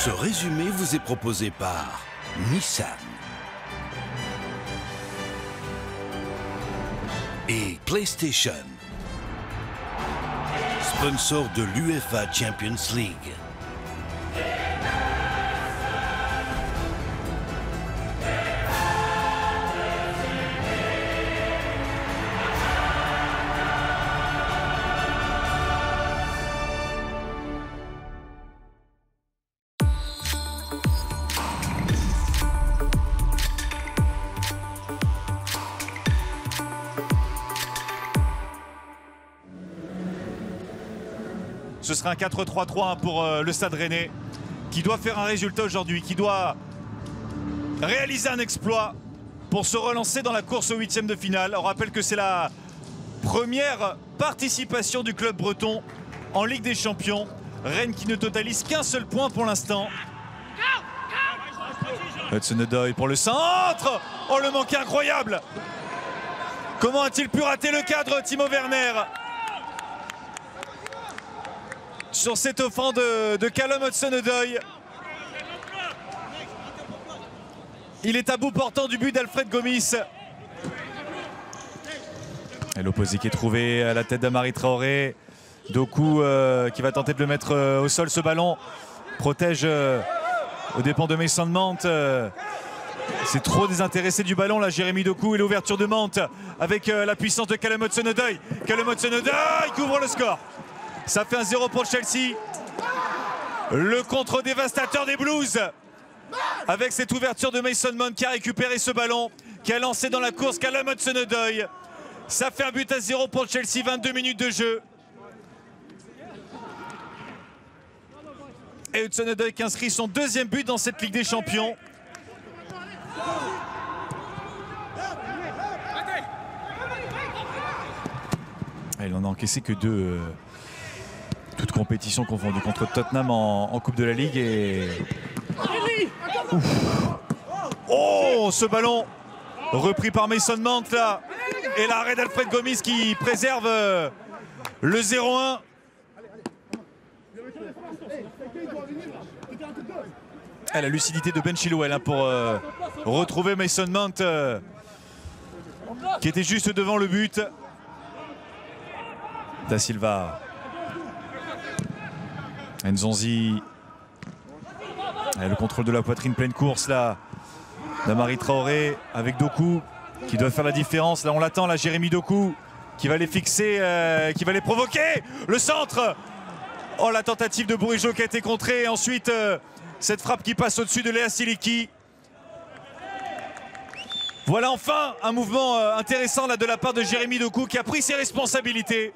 Ce résumé vous est proposé par Nissan et PlayStation, sponsor de l'UEFA Champions League. Ce sera un 4-3-3 pour le Stade Rennais qui doit faire un résultat aujourd'hui, qui doit réaliser un exploit pour se relancer dans la course au 8e de finale. On rappelle que c'est la première participation du club breton en Ligue des Champions. Rennes qui ne totalise qu'un seul point pour l'instant. Hudson-Odoi pour le centre. Oh, le manqué incroyable! Comment a-t-il pu rater le cadre, Timo Werner? Sur cet offrant de Callum Hudson-Odoi. Il est à bout portant du but d'Alfred Gomis. Et l'opposé qui est trouvé à la tête d'Amari Traoré. Doku qui va tenter de le mettre au sol, ce ballon. Protège aux dépens de Mason Mount. C'est trop désintéressé du ballon là, Jérémy Doku, et l'ouverture de Mount avec la puissance de Callum Hudson-Odoi. Callum Hudson-Odoi couvre le score. Ça fait un 0 pour Chelsea. Le contre dévastateur des Blues. Avec cette ouverture de Mason Mount qui a récupéré ce ballon, qui a lancé dans la course Callum Hudson-Odoi. Ça fait un but à 0 pour Chelsea, 22 minutes de jeu. Et Hudson-Odoi qui inscrit son deuxième but dans cette Ligue des Champions. Il n'en a encaissé que deux. Toute compétition confondue, contre Tottenham en Coupe de la Ligue. Et... Ouf. Oh, ce ballon repris par Mason Mount là. Et l'arrêt d'Alfred Gomis qui préserve le 0-1. La lucidité de Ben Chilwell hein, pour retrouver Mason Mount qui était juste devant le but. Da Silva. Nzonzi. Et le contrôle de la poitrine, pleine course là d'Amari Traoré avec Doku qui doit faire la différence. Là on l'attend là, Jérémy Doku qui va les fixer, qui va les provoquer. Le centre. Oh, la tentative de Bourigeaud qui a été contrée. Et ensuite cette frappe qui passe au-dessus de Léa Siliki. Voilà enfin un mouvement intéressant là de la part de Jérémy Doku qui a pris ses responsabilités.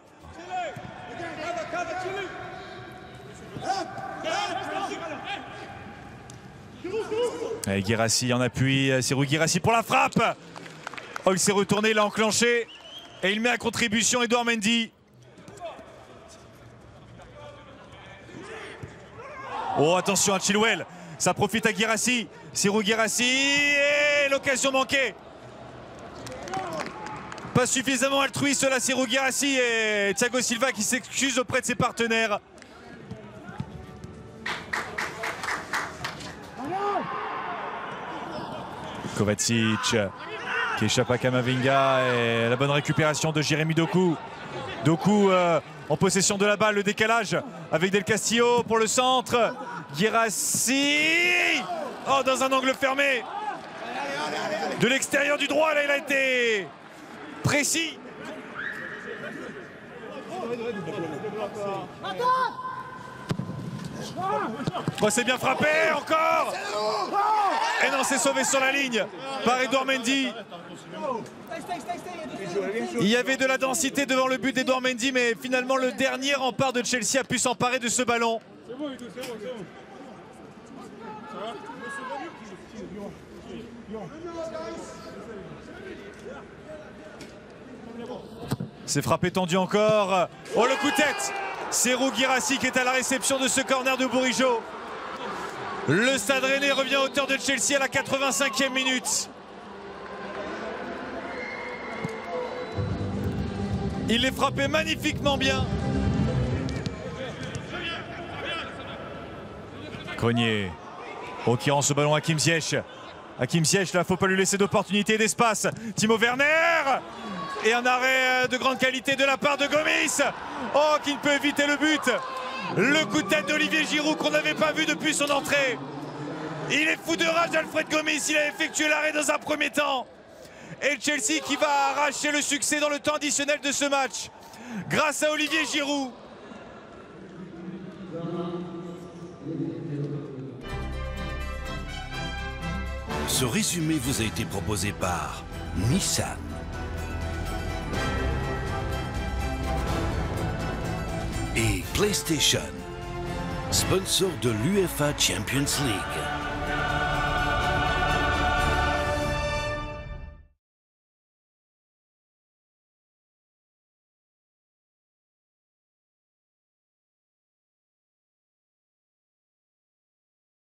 Et Guirassy en appui, c'est Rui Guirassy pour la frappe. Oh, il s'est retourné, il a enclenché et il met à contribution Edouard Mendy. Oh, attention à Chilwell, ça profite à Guirassy, c'est Rui Guirassy et l'occasion manquée. Pas suffisamment altruiste là, c'est Rui Guirassy et Thiago Silva qui s'excuse auprès de ses partenaires. Kovacic qui échappe à Kamavinga et la bonne récupération de Jérémy Doku. Doku en possession de la balle, le décalage avec Del Castillo pour le centre. Guirassy, oh, dans un angle fermé. De l'extérieur du droit, là il a été précis. Bon, c'est bien frappé encore. Et non, c'est sauvé sur la ligne par Edouard Mendy. Il y avait de la densité devant le but d'Edouard Mendy, mais finalement le dernier rempart de Chelsea a pu s'emparer de ce ballon. C'est frappé tendu encore. Oh, le coup de tête. C'est Rui Guirassy qui est à la réception de ce corner de Bourigeaud. Le Stade Rennais revient à hauteur de Chelsea à la 85e minute. Il est frappé magnifiquement bien. Grenier. Oh, qui rend ce ballon à Hakim Ziyech. Hakim Ziyech, là, faut pas lui laisser d'opportunité et d'espace. Timo Werner. Et un arrêt de grande qualité de la part de Gomis. Oh, qui ne peut éviter le but. Le coup de tête d'Olivier Giroud qu'on n'avait pas vu depuis son entrée. Il est fou de rage, Alfred Gomis. Il a effectué l'arrêt dans un premier temps. Et Chelsea qui va arracher le succès dans le temps additionnel de ce match. Grâce à Olivier Giroud. Ce résumé vous a été proposé par Nissan. Et PlayStation, sponsor de l'UEFA Champions League.